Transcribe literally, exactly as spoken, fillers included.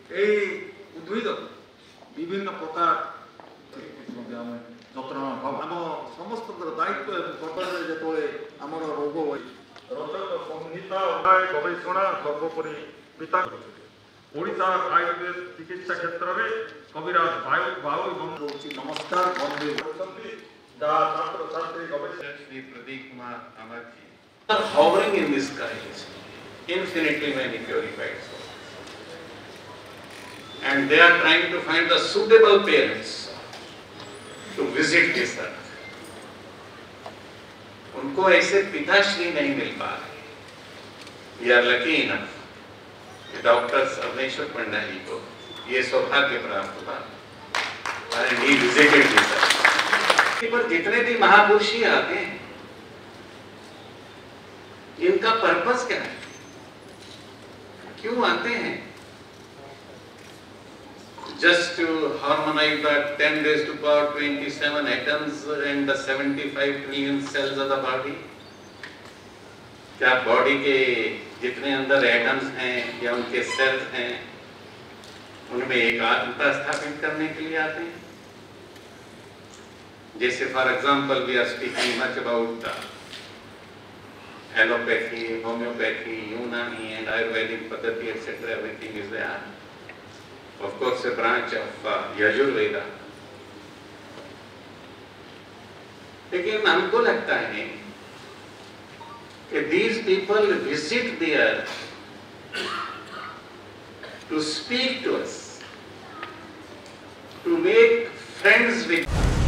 এই উদ্ভিদ বিভিন্ন প্রকার যত্ন আম সমস্ত দায়িত্ব এবং কর্তব্য যেতবে আমার রোগ সংহিতা গবেষণা সর্বোপরি পিতা ওড়িশা আयुर्वेद চিকিৎসা ক্ষেত্রে কবিরাজ বায়ু বায়ু নমস্কার বন্দে যা ছাত্র ছাত্রী গবেষণা শ্রী প্রদীপ Kumar আমাজি are hovering in the skies, infinitely many purified souls. And they are trying to find the suitable parents to visit this earth. उनको ऐसे पिताश्री नहीं मिल पा रहे. We are lucky enough कि डॉक्टर स्वप्नेश्वर पंडा जी को ये सौभाग्य प्राप्त हुआ. And he visited this earth. पर जितने भी महापुरुष आते हैं, इनका पर्पस क्या है? क्यों आते हैं? Just to harmonize the ten raised to power twenty-seven atoms and the seventy-five trillion cells of the body? क्या बॉडी के जितने अंदर एटम्स हैं या उनके सेल्स हैं उनमें एकात्मता स्थापित करने के लिए आते हैं? जैसे for example we are speaking much about allopathy, homeopathy, Unani and Ayurvedic Paddhati, et cetera. Everything is there. Of course, a branch of uh, Yajurveda. लेकिन हमको लगता है कि these people visit the earth to speak to us, to make friends with us.